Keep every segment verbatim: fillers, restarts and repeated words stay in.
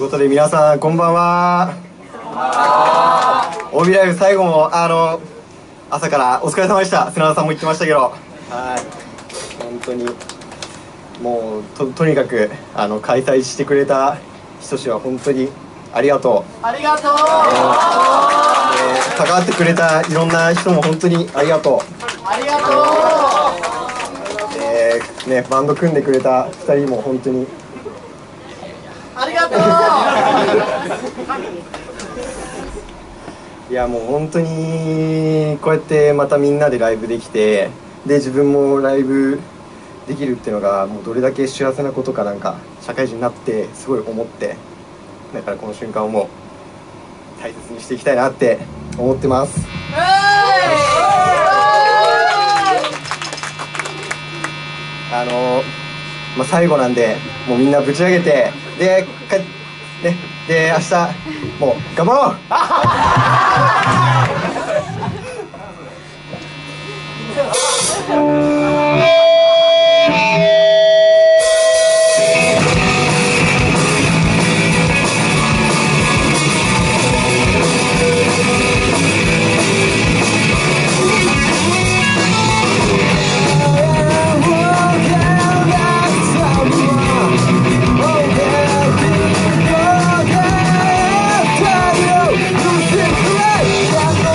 ことで皆さんこんばんは。帯ライブ最後もあの朝からお疲れ様でした。砂田さんも言ってましたけど、はい、本当にもう と, とにかくあの開催してくれた人しは本当にありがとう。 ありがとう。 えー、関わってくれたいろんな人も本当にありがとう。 ありがとう。 えー、ね、バンド組んでくれたふたりも本当にありがとう。 いやもう本当にこうやってまたみんなでライブできて、で自分もライブできるっていうのがもうどれだけ幸せなことか、なんか社会人になってすごい思って、だからこの瞬間をもう大切にしていきたいなって思ってます。あのまあ、最後なんでもうみんなぶち上げて、でかね、で明日もう頑張ろう。 Oh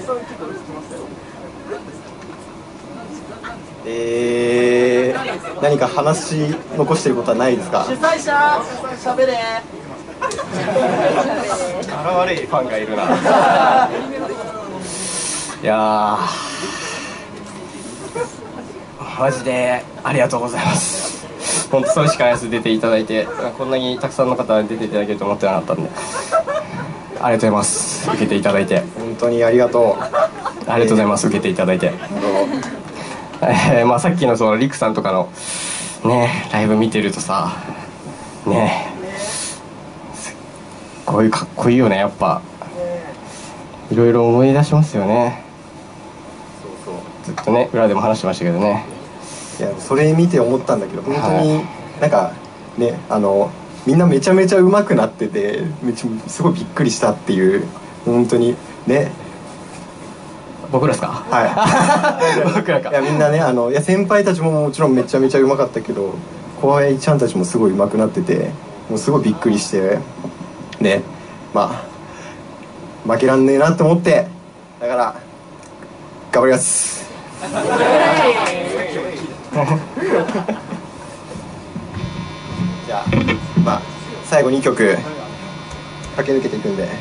えー、何か話し残してることはないですか？ 主催者しゃべれ。 腹悪いファンがいるな。いやーマジでありがとうございます。本当それしかないです。出ていただいて、こんなにたくさんの方に出ていただけると思ってなかったんで、ありがとうございます。受けていただいて本当にありがとう。 ありがとうございます。受けていただいて、えーまあ、さっきのそのリクさんとかのねライブ見てるとさねこういうかっこいいよね。やっぱいろいろ思い出しますよね。 そうそうずっとね裏でも話してましたけどね。 いやそれ見て思ったんだけど、本当にはなんかね、あのみんなめちゃめちゃ上手くなってて、めちゃすごいびっくりしたっていう、本当にね。 僕らですか？ はい僕らか。 いやみんなね、あのいや先輩たちももちろんめちゃめちゃ上手かったけど、後輩ちゃんたちもすごい上手くなってて、もうすごいびっくりしてね、まあ負けらんねえなって思って、だから頑張ります。じゃあまあ最後にきょく駆け抜けていくんで。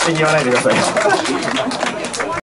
勝手に言わないでくださいよ